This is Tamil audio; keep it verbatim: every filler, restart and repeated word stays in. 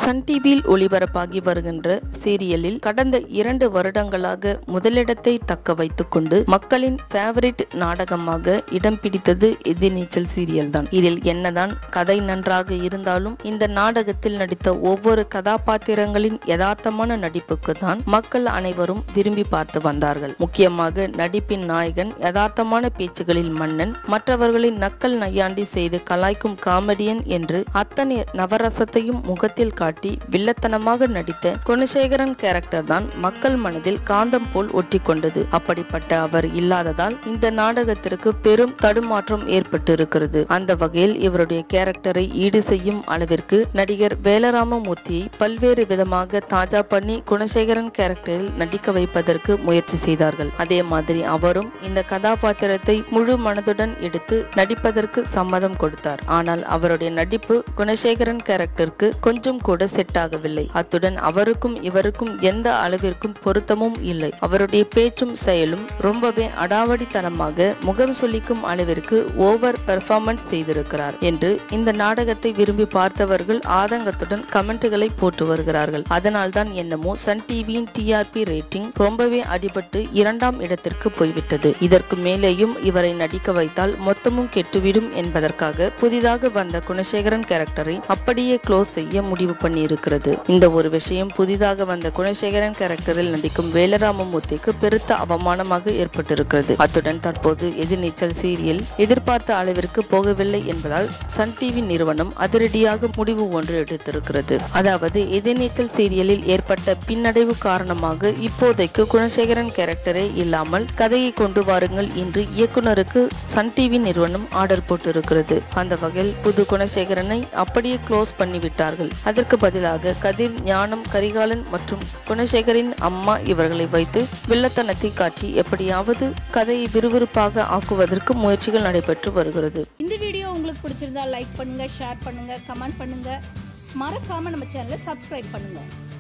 சன் டிவியில் ஒளிபரப்பாகி வருகின்ற சீரியலில் கடந்த இரண்டு வருடங்களாக முதலிடத்தை தக்க வைத்துக் கொண்டு மக்களின் ஃபேவரிட் நாடகமாக இடம் பிடித்தது எதிர்நீச்சல் சீரியல் தான். இதில் என்னதான் கதை நன்றாக இருந்தாலும் இந்த நாடகத்தில் நடித்த ஒவ்வொரு கதாபாத்திரங்களின் யதார்த்தமான நடிப்புக்கு தான் மக்கள் அனைவரும் விரும்பி பார்த்து வந்தார்கள். முக்கியமாக நடிப்பின் நாயகன் யதார்த்தமான பேச்சுகளில் மன்னன், மற்றவர்களின் நக்கல் நையாண்டி செய்து கலாய்க்கும் காமெடியன் என்று அத்தனை நவரசத்தையும் முகத்தில் காட்டி வில்லத்தனமாக நடித்த குணசேகரன் கேரக்டர் தான் மக்கள் மனதில் காந்தம் போல் ஒட்டி கொண்டது. அப்படிப்பட்ட அவர் இல்லாததால் இந்த நாடகத்திற்கு பெரும் தடுமாற்றம் ஏற்பட்டு இருக்கிறது. அந்த வகையில் இவருடைய கேரக்டரை ஈடு செய்யும் அளவிற்கு நடிகர் வேலராமமூர்த்தியை பல்வேறு விதமாக தாஜா பண்ணி குணசேகரன் கேரக்டரில் நடிக்க வைப்பதற்கு முயற்சி செய்தார்கள். அதே மாதிரி அவரும் இந்த கதாபாத்திரத்தை முழு மனதுடன் எடுத்து நடிப்பதற்கு சம்மதம் கொடுத்தார். ஆனால் அவருடைய நடிப்பு குணசேகரன் கேரக்டருக்கு கொஞ்சம் கூட செட் ஆகவில்லை. அத்துடன் அவருக்கும் இவருக்கும் எந்த அளவிற்கும் பொருத்தமும் இல்லை. அவருடைய பேச்சும் செயலும் ரொம்பவே அடாவடித்தனமாக முகம் சொல்லிக்கும் அளவிற்கு ஓவர் பெர்ஃபார்மன்ஸ் செய்திருக்கிறார் என்று இந்த நாடகத்தை விரும்பி பார்த்தவர்கள் ஆதங்கத்துடன் கமெண்ட்களை போட்டு வருகிறார்கள். அதனால் தான் என்னமோ சன் டிவியின் டிஆர்பி ரேட்டிங் ரொம்பவே அடிபட்டு இரண்டாம் இடத்திற்கு போய்விட்டது. இதற்கு மேலேயும் இவரை நடிக்க வைத்தால் மொத்தமும் கெட்டுவிடும் என்பதற்காக புதிதாக வந்த குணசேகரன் கேரக்டரை அப்படியே க்ளோஸ் செய்ய முடிவு பண்ணி இருக்கிறது. இந்த ஒரு விஷயம் புதிதாக வந்த குணசேகரன் கேரக்டரில் நடிக்கும் வேலராமமூர்த்திக்கு பெருத்த அவமானமாக ஏற்பட்டிருக்கிறது. அத்துடன் தற்போது எதிர்நீச்சல் சீரியல் எதிர்பார்த்த அளவிற்கு போகவில்லை என்பதால் சன் டிவி நிறுவனம் அதிரடியாக முடிவு ஒன்று எடுத்திருக்கிறது. அதாவது எதிர்நீச்சல் சீரியலில் ஏற்பட்ட பின்னடைவு காரணமாக இப்போதைக்கு குணசேகரன் கேரக்டரே இல்லாமல் கதையை கொண்டு வாருங்கள் என்று இயக்குனருக்கு சன் டிவி நிறுவனம் ஆர்டர் போட்டிருக்கிறது. அந்த வகையில் புது குணசேகரனை அப்படியே க்ளோஸ் பண்ணிவிட்டார்கள். அதற்கு பதிலாக கதிர், ஞானம், கரிகாலன் மற்றும் குணசேகரின் அம்மா இவர்களை வைத்து வில்லத்தனத்தை காட்டி எப்படியாவது கதையை விறுவிறுப்பாக ஆக்குவதற்கு முயற்சிகள் நடைபெற்று வருகிறது. இந்த வீடியோ உங்களுக்கு பிடிச்சிருந்தா லைக் பண்ணுங்க, ஷேர் பண்ணுங்க, கமெண்ட் பண்ணுங்க. மறக்காம நம்ம சேனலை சப்ஸ்கிரைப் பண்ணுங்க.